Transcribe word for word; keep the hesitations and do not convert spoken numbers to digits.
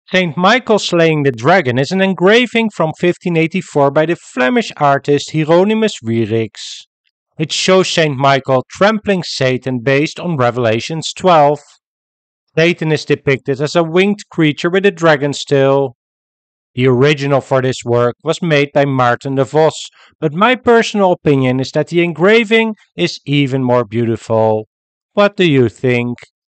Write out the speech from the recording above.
Saint Michael slaying the dragon is an engraving from fifteen eighty-four by the Flemish artist Hieronymus Wierix. It shows Saint Michael trampling Satan based on Revelations twelve. Satan is depicted as a winged creature with a dragon's tail. The original for this work was made by Maerten de Vos, but my personal opinion is that the engraving is even more beautiful. What do you think?